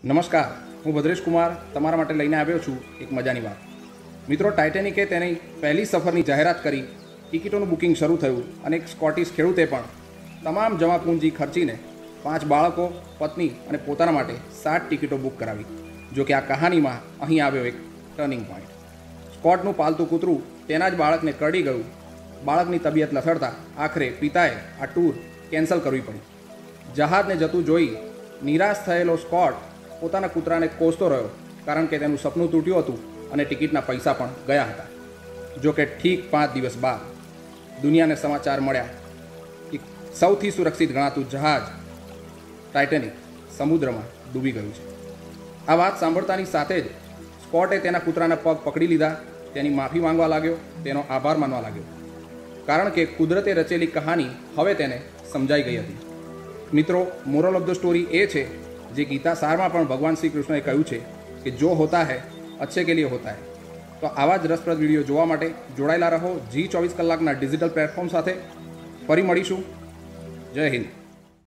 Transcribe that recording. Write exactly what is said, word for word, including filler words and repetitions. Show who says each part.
Speaker 1: નમસ્કાર, હું ભદ્રેશ કુમાર તમારા માટે લઈને આવ્યો છું એક મજાની વાત. મિત્રો, ટાઇટેનિકે તેની પહેલી સફરની જાહેરાત કરી, ટિકિટોનું બુકિંગ શરૂ થયું અને એક સ્કોટિશ ખેડૂતે પણ તમામ જમાપૂંજી ખર્ચીને પાંચ બાળકો, પત્ની અને પોતાના માટે સાત ટિકિટો બુક કરાવી. જો કે આ કહાનીમાં અહીં આવ્યો એક ટર્નિંગ પોઈન્ટ. સ્કોટનું પાલતું કૂતરું તેના જ બાળકને કરડી ગયું. બાળકની તબિયત લથડતા આખરે પિતાએ આ ટૂર કેન્સલ કરવી પડી. જહાજને જતું જોઈ નિરાશ થયેલો સ્કોટ પોતાના કૂતરાને કોસતો રહ્યો, કારણ કે તેનું સપનું તૂટ્યું હતું અને ટિકિટના પૈસા પણ ગયા હતા. જો કે ઠીક પાંચ દિવસ બાદ દુનિયાને સમાચાર મળ્યા કે સૌથી સુરક્ષિત ગણાતું જહાજ ટાઇટેનિક સમુદ્રમાં ડૂબી ગયું છે. આ વાત સાંભળતાની સાથે જ સ્કોટે તેના કૂતરાના પગ પકડી લીધા, તેની માફી માંગવા લાગ્યો, તેનો આભાર માનવા લાગ્યો, કારણ કે કુદરતે રચેલી કહાની હવે તેને સમજાઈ ગઈ હતી. મિત્રો, મોરલ ઓફ ધ સ્ટોરી એ છે જે ગીતા સારમાં પણ ભગવાન શ્રી કૃષ્ણએ કહ્યું છે કે જો હોતા હૈ અચ્છે કે લીએ હોતા હૈ. તો આવા જ રસપ્રદ વિડીયો જોવા માટે જોડાયેલા રહો જી ચોવીસ કલાકના ડિજિટલ પ્લેટફોર્મ સાથે. ફરી મળીશું. જય હિન્દ.